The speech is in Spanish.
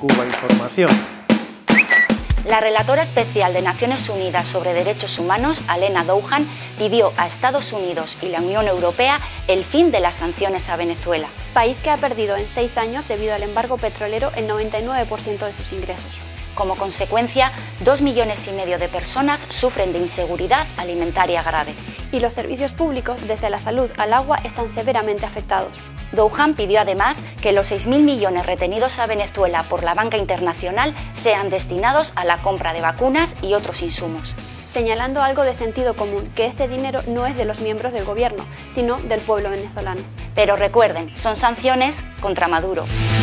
Cuba Información. La relatora especial de Naciones Unidas sobre Derechos Humanos, Alena Douhan, pidió a Estados Unidos y la Unión Europea el fin de las sanciones a Venezuela. País que ha perdido en 6 años, debido al embargo petrolero, el 99% de sus ingresos. Como consecuencia, 2,5 millones de personas sufren de inseguridad alimentaria grave. Y los servicios públicos, desde la salud al agua, están severamente afectados. Douhan pidió además que los 6.000 millones retenidos a Venezuela por la banca internacional sean destinados a la compra de vacunas y otros insumos. Señalando algo de sentido común, que ese dinero no es de los miembros del gobierno, sino del pueblo venezolano. Pero recuerden, son sanciones contra Maduro.